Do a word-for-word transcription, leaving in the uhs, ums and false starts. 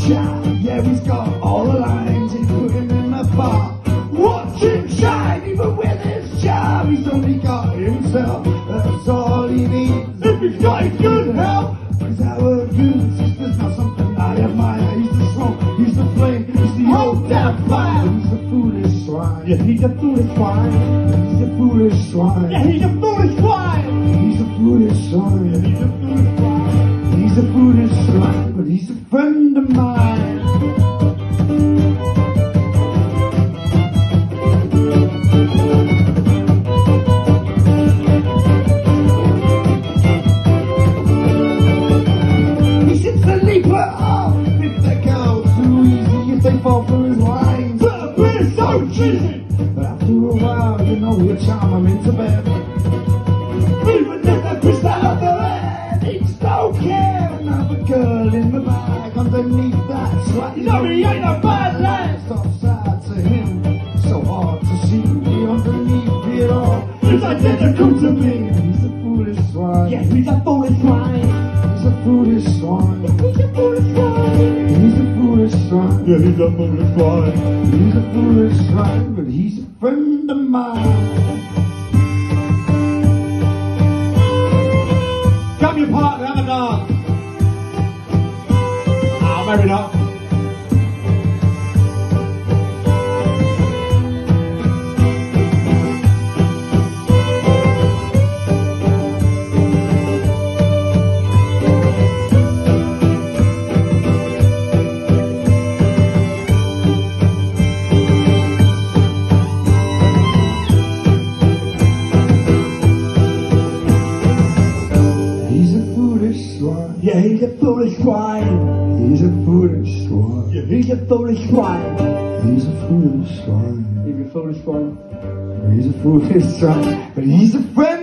child. Yeah, he's got all the lines, he's put him in the bar. Watch him shine, even with his job. He's only got himself, that's all he needs. If he's got his good health, he's our good sister's not something I admire. He's the smoke, he's the flame, he's the old damn fire. He's a foolish swine. Yeah, he's a foolish swine. He's a foolish swine. Yeah, he's a foolish swine. He's a foolish swine. Yeah, he's a foolish swine. He's a foolish swine, but he's a friend of mine. He sits the leaper off if they go too easy, if they fall for his lines. But a bit so cheesy. But after a while, you know he'll charm him into bed. Even if they push that out their head, he's don't care. Another girl in the bag underneath that slut. You know he ain't a bad lad. It's offside to him, so hard to see underneath it all. It's identical to me. He's a foolish swine. Yeah, he's a foolish swine. He's a foolish swine. He's a foolish swine. He's a foolish swine. Yeah, he's a foolish swine. He's a foolish swine, but he's a friend of mine. Grab your partner, have a dance. Ah, maybe not. Yeah, he's a foolish swine. He's a foolish swine. Yeah, he's a foolish swine. He's a foolish swine. He's a foolish swine. He's a foolish swine, but he's a friend.